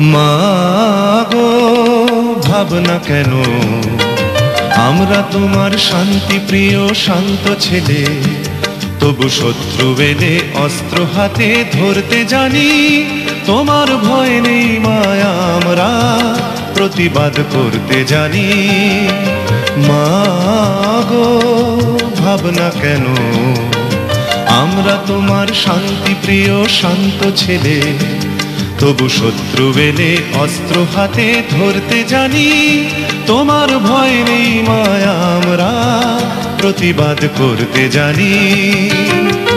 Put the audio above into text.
মা গো ভাবনা কেন, আমরা তোমার শান্তি প্রিয় শান্ত ছেলে, তবু শত্রু এলে অস্ত্র হাতে ধরতে জানি। তোমার ভয় নেই মায়া, আমরা প্রতিবাদ করতে জানি। মা গো ভাবনা কেন, আমরা তোমার শান্তি প্রিয় শান্ত ছেলে, তবু শত্রু এলে অস্ত্র হাতে ধরতে জানি। তোমার ভয় নেই মায়া, আমরা প্রতিবাদ করতে জানি।